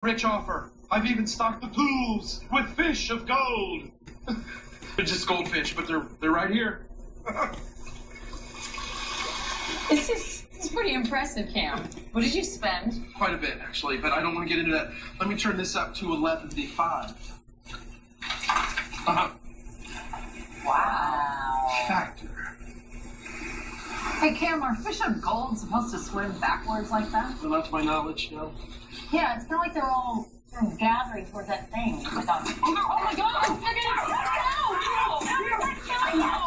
Rich offer. I've even stocked the pools with fish of gold. They're just goldfish, but they're right here. This is pretty impressive, Cam. What did you spend? Quite a bit, actually, but I don't want to get into that. Let me turn this up to 11.5. Wow. Factor. Hey, Cam, are fish of gold supposed to swim backwards like that? Well, not to my knowledge, no. Yeah, it's kind of like they're all sort of gathering towards that thing. Oh my God! Oh my God! No! No! No!